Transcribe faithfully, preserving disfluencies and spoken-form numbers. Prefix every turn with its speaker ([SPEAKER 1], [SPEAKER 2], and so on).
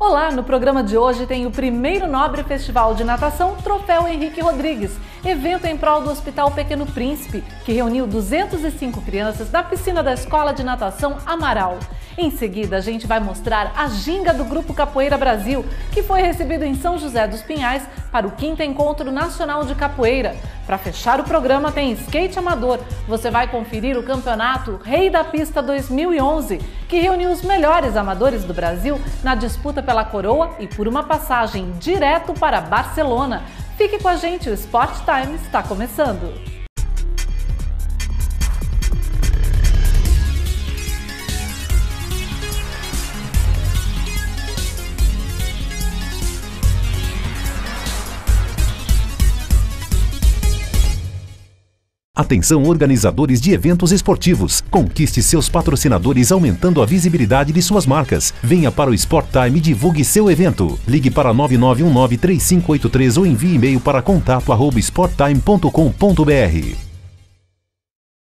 [SPEAKER 1] Olá, no programa de hoje tem o primeiro Nobre Festival de Natação Troféu Henrique Rodrigues, evento em prol do Hospital Pequeno Príncipe, que reuniu duzentas e cinco crianças na piscina da Escola de Natação Amaral. Em seguida, a gente vai mostrar a ginga do Grupo Capoeira Brasil, que foi recebido em São José dos Pinhais para o quinto Encontro Nacional de Capoeira. Para fechar o programa tem skate amador. Você vai conferir o campeonato Rei da Pista dois mil e onze, que reuniu os melhores amadores do Brasil na disputa pela coroa e por uma passagem direto para Barcelona. Fique com a gente, o Sport Time está começando.
[SPEAKER 2] Atenção, organizadores de eventos esportivos. Conquiste seus patrocinadores aumentando a visibilidade de suas marcas. Venha para o Sport Time e divulgue seu evento. Ligue para nove nove um nove três cinco oito três ou envie e-mail para contato arroba sporttime ponto com ponto br.